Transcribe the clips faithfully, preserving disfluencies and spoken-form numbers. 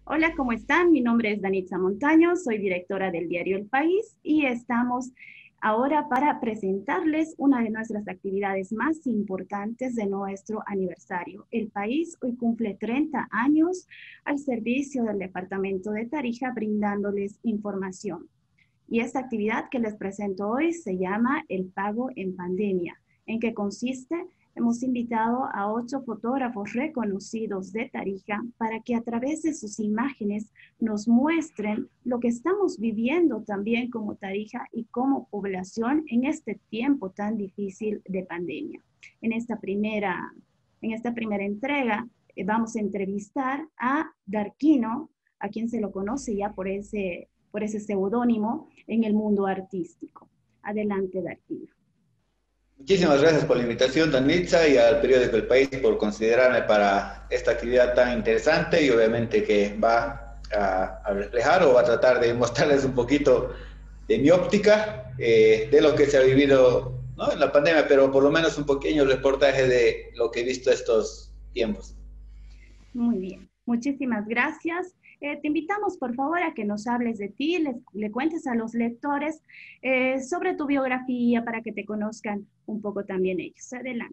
Hola, ¿cómo están? Mi nombre es Danitza Montaño, soy directora del diario El País y estamos ahora para presentarles una de nuestras actividades más importantes de nuestro aniversario. El País hoy cumple treinta años al servicio del Departamento de Tarija, brindándoles información. Y esta actividad que les presento hoy se llama El Pago en Pandemia. ¿En qué consiste? Hemos invitado a ocho fotógrafos reconocidos de Tarija para que a través de sus imágenes nos muestren lo que estamos viviendo también como Tarija y como población en este tiempo tan difícil de pandemia. En esta primera, en esta primera entrega eh, vamos a entrevistar a Darquino, a quien se lo conoce ya por ese, por ese seudónimo en el mundo artístico. Adelante, Darquino. Muchísimas gracias por la invitación, Danitza, y al periódico El País por considerarme para esta actividad tan interesante y obviamente que va a, a reflejar o va a tratar de mostrarles un poquito de mi óptica, eh, de lo que se ha vivido, ¿no?, en la pandemia, pero por lo menos un pequeño reportaje de lo que he visto estos tiempos. Muy bien, muchísimas gracias. Eh, te invitamos, por favor, a que nos hables de ti, les, le cuentes a los lectores eh, sobre tu biografía para que te conozcan un poco también ellos. Adelante.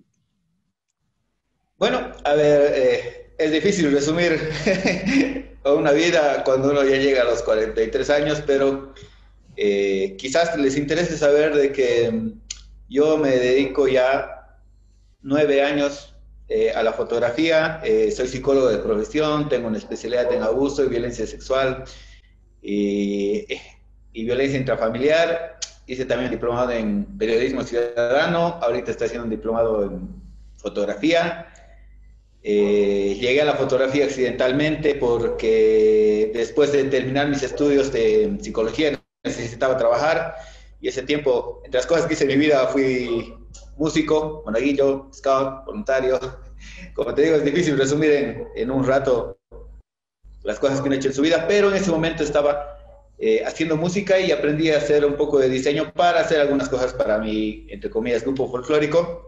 Bueno, a ver, eh, es difícil resumir una vida cuando uno ya llega a los cuarenta y tres años, pero eh, quizás les interese saber de que mm, yo me dedico ya nueve años eh, a la fotografía. Eh, soy psicólogo de profesión, tengo una especialidad en abuso y violencia sexual y, y violencia intrafamiliar. Hice también un diplomado en periodismo ciudadano, ahorita estoy haciendo un diplomado en fotografía. Eh, llegué a la fotografía accidentalmente porque después de terminar mis estudios de psicología necesitaba trabajar y ese tiempo, entre las cosas que hice en mi vida, fui músico, monaguillo, scout, voluntario. Como te digo, es difícil resumir en, en un rato las cosas que uno ha hecho en su vida, pero en ese momento estaba eh, haciendo música y aprendí a hacer un poco de diseño para hacer algunas cosas para mi, entre comillas, grupo folclórico.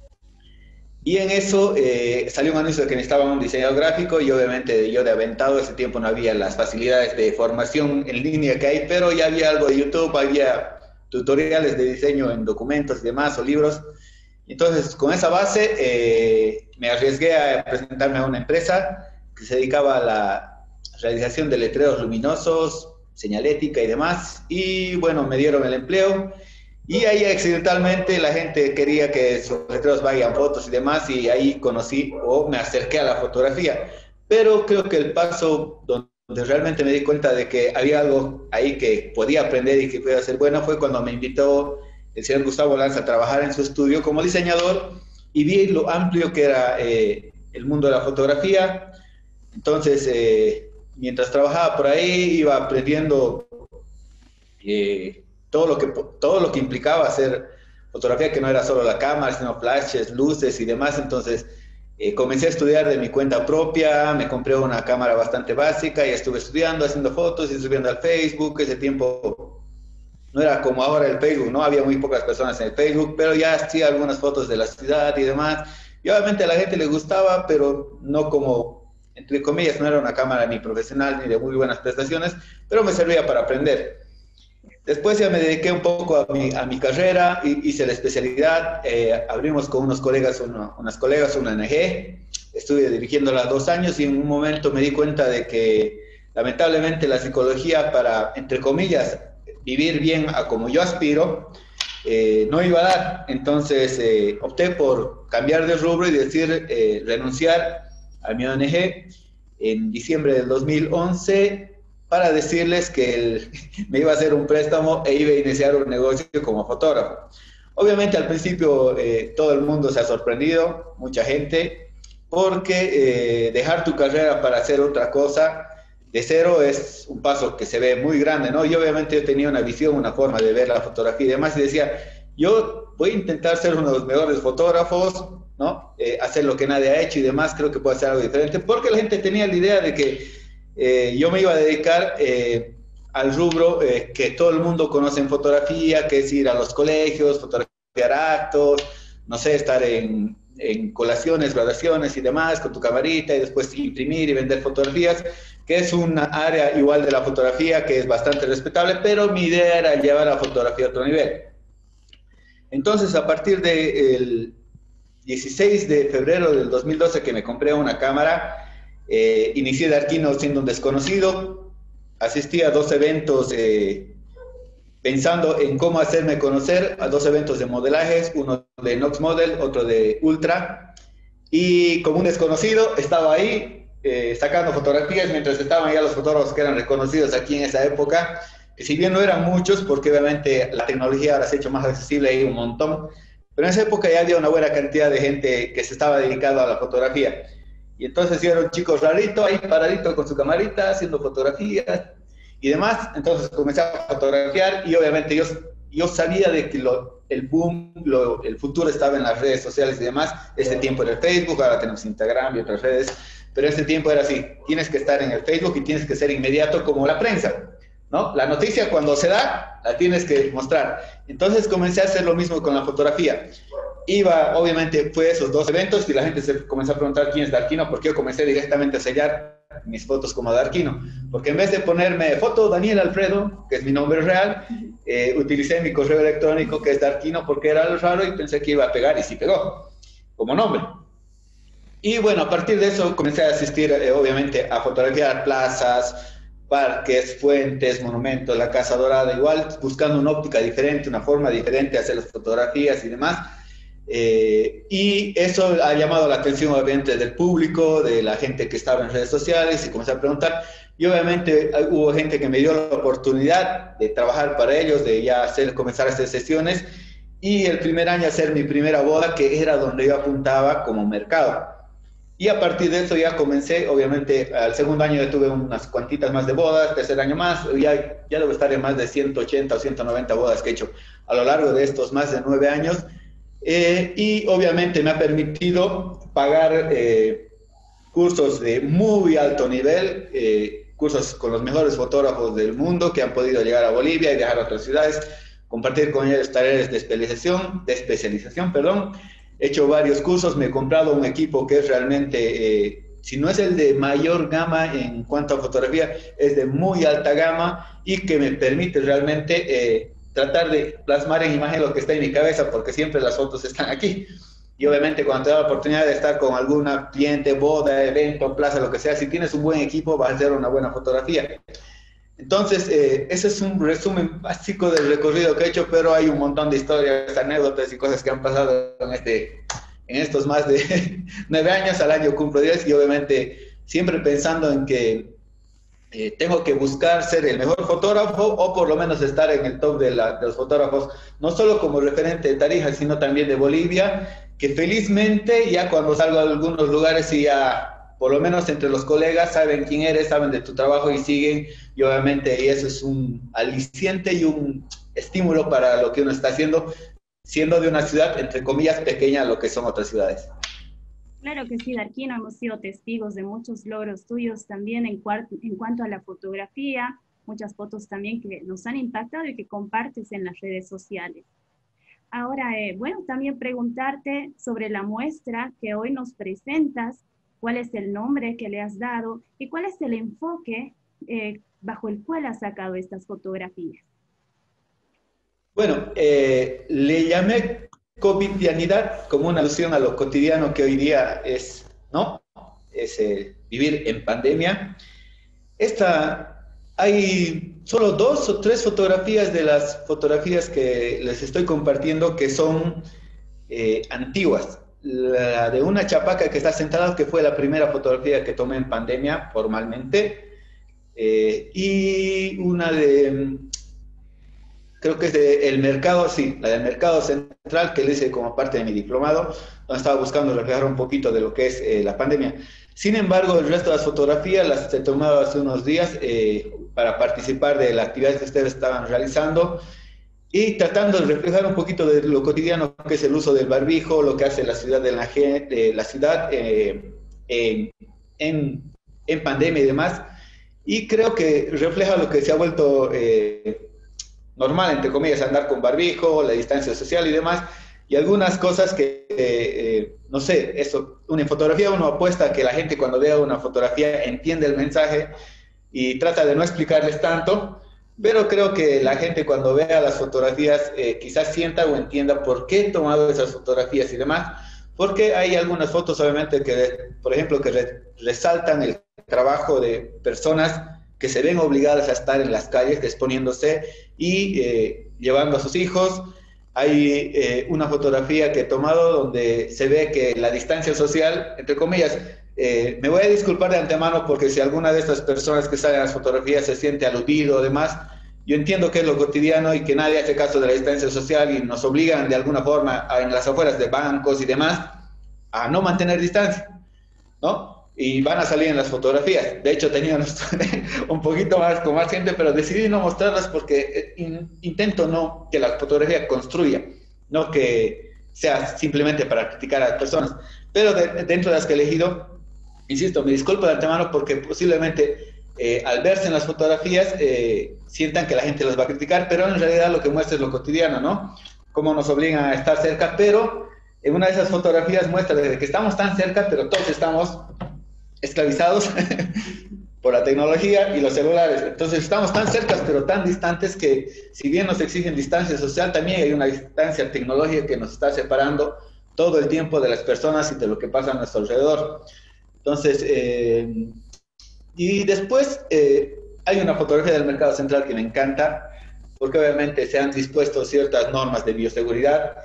Y en eso eh, salió un anuncio de que necesitaban un diseñador gráfico y obviamente yo de aventado, ese tiempo no había las facilidades de formación en línea que hay, pero ya había algo de YouTube, había tutoriales de diseño en documentos y demás o libros. Entonces, con esa base eh, me arriesgué a presentarme a una empresa que se dedicaba a la realización de letreros luminosos, señalética y demás. Y bueno, me dieron el empleo. Y ahí accidentalmente la gente quería que sus letreros vayan fotos y demás, y ahí conocí o me acerqué a la fotografía. Pero creo que el paso donde realmente me di cuenta de que había algo ahí que podía aprender y que podía ser bueno fue cuando me invitó el señor Gustavo Lanza a trabajar en su estudio como diseñador y vi lo amplio que era eh, el mundo de la fotografía. Entonces, eh, mientras trabajaba por ahí, iba aprendiendo eh, todo lo que, todo lo que implicaba hacer fotografía, que no era solo la cámara, sino flashes, luces y demás. Entonces eh, comencé a estudiar de mi cuenta propia, me compré una cámara bastante básica y estuve estudiando, haciendo fotos y subiendo al Facebook. Ese tiempo no era como ahora el Facebook, ¿no? Había muy pocas personas en el Facebook, pero ya hacía algunas fotos de la ciudad y demás. Y obviamente a la gente le gustaba, pero no como, entre comillas, no era una cámara ni profesional ni de muy buenas prestaciones, pero me servía para aprender. Después ya me dediqué un poco a mi, a mi carrera, hice la especialidad, eh, abrimos con unos colegas, uno, unas colegas una O N G, estuve dirigiéndola dos años y en un momento me di cuenta de que lamentablemente la psicología para, entre comillas, vivir bien a como yo aspiro, eh, no iba a dar. Entonces eh, opté por cambiar de rubro y decir, eh, renunciar a mi O N G en diciembre del dos mil once, para decirles que el, me iba a hacer un préstamo e iba a iniciar un negocio como fotógrafo. Obviamente al principio eh, todo el mundo se ha sorprendido, mucha gente, porque eh, dejar tu carrera para hacer otra cosa de cero es un paso que se ve muy grande, ¿no? Y obviamente yo tenía una visión, una forma de ver la fotografía y demás, y decía, yo voy a intentar ser uno de los mejores fotógrafos, ¿no? Eh, hacer lo que nadie ha hecho y demás, creo que puede ser algo diferente, porque la gente tenía la idea de que Eh, yo me iba a dedicar eh, al rubro eh, que todo el mundo conoce en fotografía, que es ir a los colegios, fotografiar actos, no sé, estar en, en colaciones, graduaciones y demás con tu camarita y después imprimir y vender fotografías. que es una área igual de la fotografía que es bastante respetable, pero mi idea era llevar la fotografía a otro nivel. Entonces, a partir del dieciséis de febrero del dos mil doce que me compré una cámara, eh, inicié de Arquino siendo un desconocido, asistí a dos eventos eh, pensando en cómo hacerme conocer, a dos eventos de modelajes, uno de Nox Model, otro de Ultra, y como un desconocido estaba ahí eh, sacando fotografías mientras estaban ya los fotógrafos que eran reconocidos aquí en esa época, que si bien no eran muchos, porque obviamente la tecnología ahora se ha hecho más accesible ahí un montón, pero en esa época ya había una buena cantidad de gente que se estaba dedicando a la fotografía. Y entonces yo era un chico rarito ahí paradito con su camarita haciendo fotografías y demás. Entonces comencé a fotografiar y obviamente yo, yo sabía de que lo, el boom, lo, el futuro estaba en las redes sociales y demás. Este tiempo era el Facebook, ahora tenemos Instagram y otras redes, pero este tiempo era así, tienes que estar en el Facebook y tienes que ser inmediato como la prensa, ¿no? La noticia cuando se da, la tienes que mostrar. Entonces comencé a hacer lo mismo con la fotografía. Iba, obviamente, fue esos dos eventos y la gente se comenzó a preguntar quién es Darquino, porque yo comencé directamente a sellar mis fotos como Darquino. Porque en vez de ponerme foto Daniel Alfredo, que es mi nombre real, eh, utilicé mi correo electrónico que es Darquino porque era lo raro y pensé que iba a pegar y sí pegó, como nombre. Y bueno, a partir de eso comencé a asistir, eh, obviamente, a fotografiar plazas, parques, fuentes, monumentos, la Casa Dorada, igual buscando una óptica diferente, una forma diferente de hacer las fotografías y demás. Eh, y eso ha llamado la atención obviamente del público, de la gente que estaba en redes sociales y comencé a preguntar. Y obviamente hubo gente que me dio la oportunidad de trabajar para ellos, de ya hacer, comenzar a hacer sesiones. Y el primer año hacer mi primera boda, que era donde yo apuntaba como mercado. Y a partir de eso ya comencé, obviamente, al segundo año ya tuve unas cuantitas más de bodas, tercer año más, ya, ya debo estar en más de ciento ochenta o ciento noventa bodas que he hecho a lo largo de estos más de nueve años. Eh, y obviamente me ha permitido pagar eh, cursos de muy alto nivel, eh, cursos con los mejores fotógrafos del mundo que han podido llegar a Bolivia y viajar a otras ciudades, compartir con ellos talleres de especialización, de especialización, perdón. He hecho varios cursos, me he comprado un equipo que es realmente, eh, si no es el de mayor gama en cuanto a fotografía, es de muy alta gama y que me permite realmente eh, tratar de plasmar en imagen lo que está en mi cabeza, porque siempre las fotos están aquí. Y obviamente cuando te da la oportunidad de estar con alguna cliente, boda, evento, plaza, lo que sea, si tienes un buen equipo vas a hacer una buena fotografía. Entonces, eh, ese es un resumen básico del recorrido que he hecho, pero hay un montón de historias, anécdotas y cosas que han pasado en, este, en estos más de nueve años. Al año cumplo diez y obviamente siempre pensando en que eh, tengo que buscar ser el mejor fotógrafo o por lo menos estar en el top de, la, de los fotógrafos, no solo como referente de Tarija, sino también de Bolivia, que felizmente ya cuando salgo a algunos lugares y ya por lo menos entre los colegas saben quién eres, saben de tu trabajo y siguen, y obviamente y eso es un aliciente y un estímulo para lo que uno está haciendo, siendo de una ciudad, entre comillas, pequeña a lo que son otras ciudades. Claro que sí, Darquino, hemos sido testigos de muchos logros tuyos también en, en cuanto a la fotografía, muchas fotos también que nos han impactado y que compartes en las redes sociales. Ahora, eh, bueno, también preguntarte sobre la muestra que hoy nos presentas, cuál es el nombre que le has dado y cuál es el enfoque eh, bajo el cual has sacado estas fotografías. Bueno, eh, le llamé covidianidad como una alusión a lo cotidiano que hoy día es, ¿no? Es eh, vivir en pandemia. Esta, hay solo dos o tres fotografías de las fotografías que les estoy compartiendo que son eh, antiguas. La de una chapaca que está sentada, que fue la primera fotografía que tomé en pandemia formalmente, eh, y una de, creo que es de El Mercado, sí, la del Mercado Central, que le hice como parte de mi diplomado, donde estaba buscando reflejar un poquito de lo que es eh, la pandemia. Sin embargo, el resto de las fotografías las he tomado hace unos días eh, para participar de la actividad que ustedes estaban realizando, y tratando de reflejar un poquito de lo cotidiano que es el uso del barbijo, lo que hace la ciudad, de la, de la ciudad eh, en, en, en pandemia y demás. Y creo que refleja lo que se ha vuelto eh, normal, entre comillas, andar con barbijo, la distancia social y demás. Y algunas cosas que, eh, eh, no sé, eso, una fotografía uno apuesta a que la gente cuando vea una fotografía entiende el mensaje. y trata de no explicarles tanto, pero creo que la gente cuando vea las fotografías eh, quizás sienta o entienda por qué he tomado esas fotografías y demás, porque hay algunas fotos obviamente que, por ejemplo, que re resaltan el trabajo de personas que se ven obligadas a estar en las calles exponiéndose y eh, llevando a sus hijos. Hay eh, una fotografía que he tomado donde se ve que la distancia social, entre comillas, eh, me voy a disculpar de antemano porque si alguna de estas personas que salen en las fotografías se siente aludido o demás, yo entiendo que es lo cotidiano y que nadie hace caso de la distancia social y nos obligan de alguna forma a, en las afueras de bancos y demás a no mantener distancia, ¿no? Y van a salir en las fotografías. De hecho, tenía un poquito más con más gente, pero decidí no mostrarlas porque in, intento no que la fotografía construya, no que sea simplemente para criticar a las personas. Pero de, dentro de las que he elegido, insisto, me disculpo de antemano porque posiblemente eh, al verse en las fotografías eh, sientan que la gente los va a criticar, pero en realidad lo que muestra es lo cotidiano, ¿no? Cómo nos obligan a estar cerca, pero en una de esas fotografías muestra desde que estamos tan cerca, pero todos estamos esclavizados por la tecnología y los celulares. Entonces estamos tan cerca, pero tan distantes que si bien nos exigen distancia social, también hay una distancia tecnológica que nos está separando todo el tiempo de las personas y de lo que pasa a nuestro alrededor. Entonces, eh, y después eh, hay una fotografía del Mercado Central que me encanta, porque obviamente se han dispuesto ciertas normas de bioseguridad,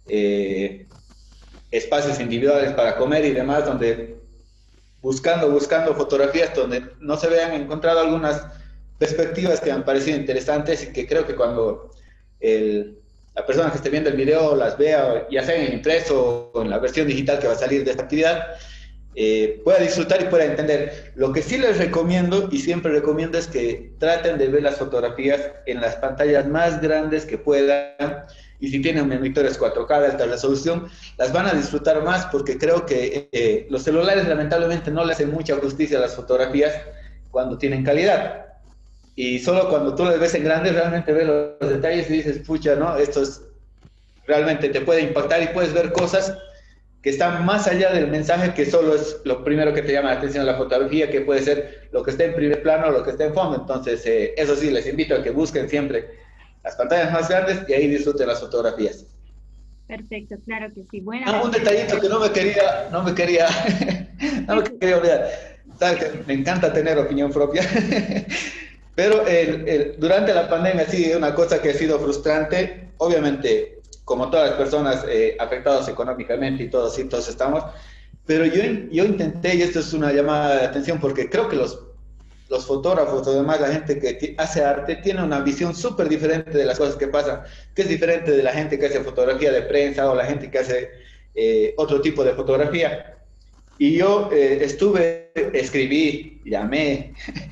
eh, espacios individuales para comer y demás, donde buscando, buscando fotografías donde no se vean encontrado algunas perspectivas que me han parecido interesantes y que creo que cuando el, la persona que esté viendo el video las vea, ya sea en el impreso o en la versión digital que va a salir de esta actividad, eh, pueda disfrutar y pueda entender. Lo que sí les recomiendo y siempre recomiendo es que traten de ver las fotografías en las pantallas más grandes que puedan, y si tienen monitores cuatro K de alta resolución, las van a disfrutar más porque creo que eh, los celulares lamentablemente no le hacen mucha justicia a las fotografías cuando tienen calidad. Y solo cuando tú las ves en grande realmente ves los detalles y dices, pucha, ¿no? Esto es, realmente te puede impactar y puedes ver cosas que están más allá del mensaje, que solo es lo primero que te llama la atención de la fotografía, que puede ser lo que está en primer plano o lo que está en fondo. Entonces, eh, eso sí, les invito a que busquen siempre las pantallas más grandes y ahí disfruten las fotografías. Perfecto, claro que sí. Bueno, ah, un detallito que no me quería, no me quería, no me quería olvidar. Sabes que me encanta tener opinión propia, pero el, el, durante la pandemia sí, una cosa que ha sido frustrante, obviamente, como todas las personas eh, afectadas económicamente y todos, sí, todos estamos, pero yo, yo intenté, y esto es una llamada de atención porque creo que los los fotógrafos o demás, la gente que hace arte, tiene una visión súper diferente de las cosas que pasan, que es diferente de la gente que hace fotografía de prensa o la gente que hace eh, otro tipo de fotografía. Y yo eh, estuve, escribí, llamé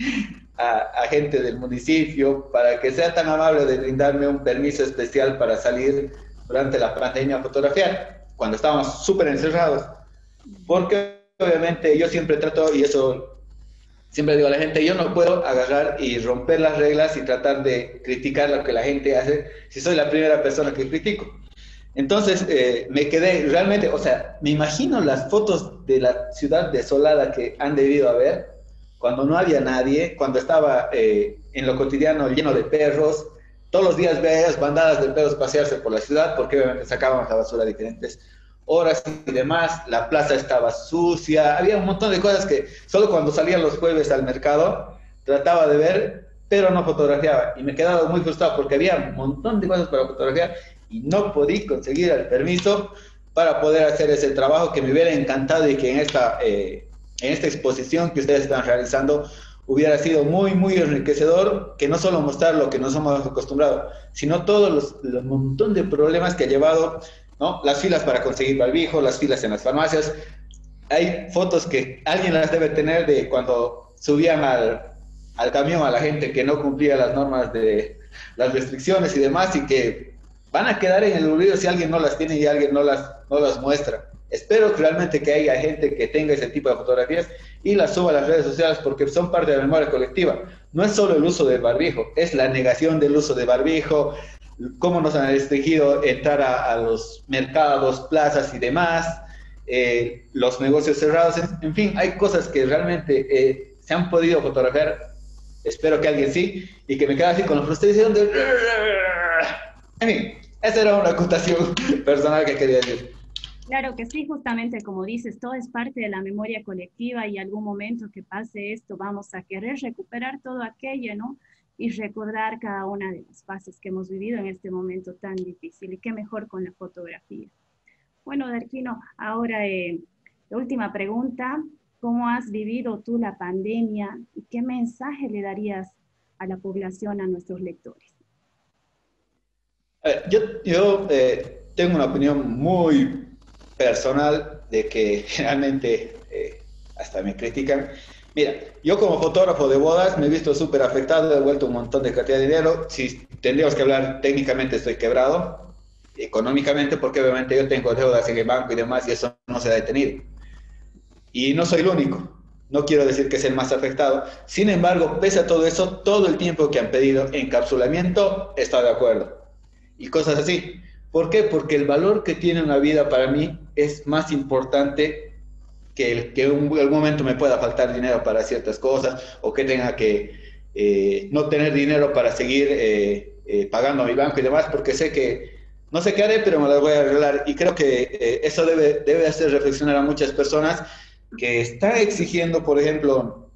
a, a gente del municipio para que sea tan amable de brindarme un permiso especial para salir durante la pandemia a fotografiar, cuando estábamos súper encerrados. Porque obviamente yo siempre trato, y eso siempre digo a la gente, yo no puedo agarrar y romper las reglas y tratar de criticar lo que la gente hace si soy la primera persona que critico. Entonces eh, me quedé realmente, o sea, me imagino las fotos de la ciudad desolada que han debido haber, cuando no había nadie, cuando estaba eh, en lo cotidiano lleno de perros, todos los días veías bandadas de perros pasearse por la ciudad, porque obviamente sacábamos la basura a diferentes horas y demás, la plaza estaba sucia, había un montón de cosas que solo cuando salía los jueves al mercado trataba de ver, pero no fotografiaba, y me quedaba muy frustrado porque había un montón de cosas para fotografiar y no podí conseguir el permiso para poder hacer ese trabajo que me hubiera encantado y que en esta, eh, en esta exposición que ustedes están realizando hubiera sido muy, muy enriquecedor, que no solo mostrar lo que nos hemos acostumbrado, sino todos los, los montón de problemas que ha llevado, ¿no? Las filas para conseguir barbijo, las filas en las farmacias. Hay fotos que alguien las debe tener de cuando subían al, al camión a la gente que no cumplía las normas de las restricciones y demás, y que van a quedar en el olvido si alguien no las tiene y alguien no las, no las muestra. Espero que realmente que haya gente que tenga ese tipo de fotografías y las suba a las redes sociales, porque son parte de la memoria colectiva. No es solo el uso del barbijo, es la negación del uso de barbijo, cómo nos han restringido entrar a, a los mercados, plazas y demás, eh, los negocios cerrados, en, en fin, hay cosas que realmente eh, se han podido fotografiar espero que alguien sí, y que me quede así con la frustración de... En fin, esa era una acotación personal que quería decir. Claro que sí, justamente como dices, todo es parte de la memoria colectiva y algún momento que pase esto vamos a querer recuperar todo aquello, ¿no? Y recordar cada una de las fases que hemos vivido en este momento tan difícil y qué mejor con la fotografía. Bueno, Darquino, ahora eh, la última pregunta, ¿cómo has vivido tú la pandemia y qué mensaje le darías a la población, a nuestros lectores? A ver, yo yo eh, tengo una opinión muy personal de que generalmente eh, hasta me critican. Mira, yo como fotógrafo de bodas me he visto súper afectado, he devuelto un montón de cantidad de dinero. Si tendríamos que hablar técnicamente, estoy quebrado económicamente porque obviamente yo tengo deudas en el banco y demás y eso no se ha detenido. Y no soy el único. No quiero decir que es el más afectado. Sin embargo, pese a todo eso, todo el tiempo que han pedido encapsulamiento, he estado de acuerdo. Y cosas así. ¿Por qué? Porque el valor que tiene una vida para mí es más importante que, el, que en algún momento me pueda faltar dinero para ciertas cosas o que tenga que eh, no tener dinero para seguir eh, eh, pagando a mi banco y demás, porque sé que no sé qué haré, pero me las voy a arreglar. Y creo que eh, eso debe, debe hacer reflexionar a muchas personas que están exigiendo, por ejemplo,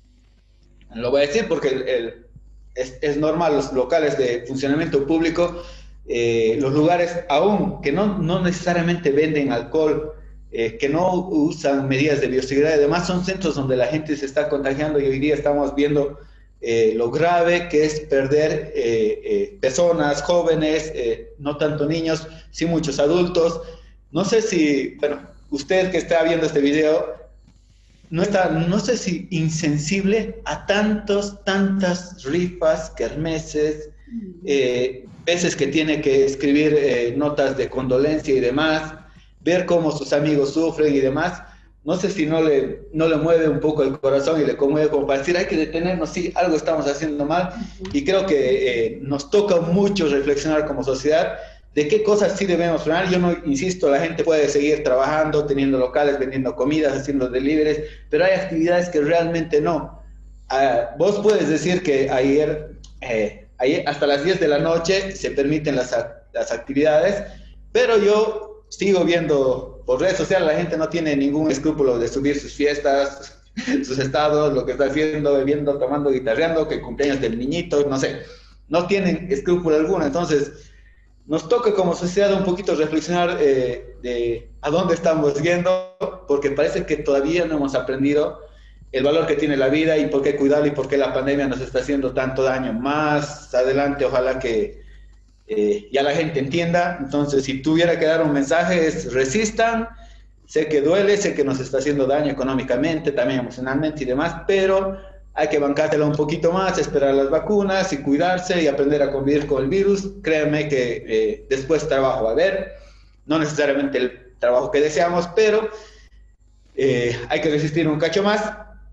lo voy a decir porque el, el, es, es normal, los locales de funcionamiento público, eh, los lugares aún que no, no necesariamente venden alcohol, eh, que no usan medidas de bioseguridad, además son centros donde la gente se está contagiando y hoy día estamos viendo eh, lo grave que es perder eh, eh, personas jóvenes, eh, no tanto niños, sí muchos adultos. No sé si, bueno, usted que está viendo este video, no está, no sé si insensible a tantos, tantas rifas, kermeses, eh, veces que tiene que escribir eh, notas de condolencia y demás, ver cómo sus amigos sufren y demás. No sé si no le, no le mueve un poco el corazón y le conmueve como para decir, hay que detenernos, sí, algo estamos haciendo mal. Y creo que eh, nos toca mucho reflexionar como sociedad de qué cosas sí debemos frenar. Yo no insisto, la gente puede seguir trabajando, teniendo locales, vendiendo comidas, haciendo deliveries, pero hay actividades que realmente no. Uh, vos puedes decir que ayer, eh, ayer hasta las diez de la noche se permiten las, las actividades, pero yo sigo viendo por redes sociales, la gente no tiene ningún escrúpulo de subir sus fiestas, sus estados, lo que está haciendo, bebiendo, tomando, guitarreando, que cumpleaños del niñito, no sé, no tienen escrúpulo alguno. Entonces nos toca como sociedad un poquito reflexionar eh, de a dónde estamos yendo, porque parece que todavía no hemos aprendido el valor que tiene la vida y por qué cuidarla y por qué la pandemia nos está haciendo tanto daño. Más adelante, ojalá que eh, ya la gente entienda. Entonces, si tuviera que dar un mensaje, es resistan. Sé que duele, sé que nos está haciendo daño económicamente, también emocionalmente y demás, pero hay que bancártela un poquito más, esperar las vacunas y cuidarse y aprender a convivir con el virus. Créanme que eh, después trabajo va a haber, no necesariamente el trabajo que deseamos, pero eh, hay que resistir un cacho más.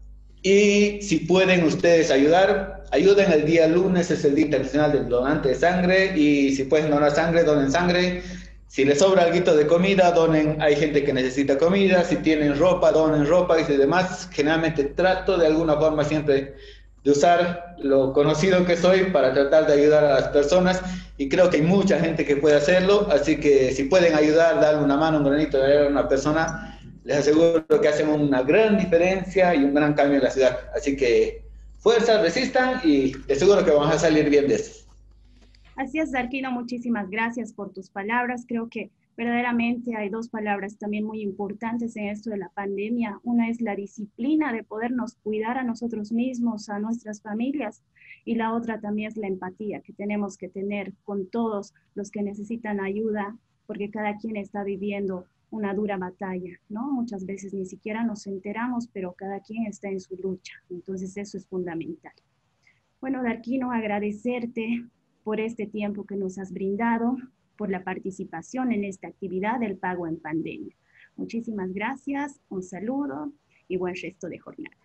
Y si pueden ustedes ayudar, ayuden. El día lunes es el Día Internacional del Donante de Sangre y si pueden donar sangre, donen sangre. Si les sobra algo de comida, donen. Hay gente que necesita comida. Si tienen ropa, donen ropa y demás. Generalmente trato de alguna forma siempre de usar lo conocido que soy para tratar de ayudar a las personas y creo que hay mucha gente que puede hacerlo. Así que si pueden ayudar, darle una mano, un granito de arena a una persona, les aseguro que hacen una gran diferencia y un gran cambio en la ciudad. Así que fuerza, resistan y te aseguro que vamos a salir bien de esto. Así es, Darquino, muchísimas gracias por tus palabras. Creo que verdaderamente hay dos palabras también muy importantes en esto de la pandemia. Una es la disciplina de podernos cuidar a nosotros mismos, a nuestras familias, y la otra también es la empatía que tenemos que tener con todos los que necesitan ayuda, porque cada quien está viviendo una dura batalla, ¿no? Muchas veces ni siquiera nos enteramos, pero cada quien está en su lucha. Entonces eso es fundamental. Bueno, Darquino, agradecerte por este tiempo que nos has brindado, por la participación en esta actividad del pago en pandemia. Muchísimas gracias, un saludo y buen resto de jornada.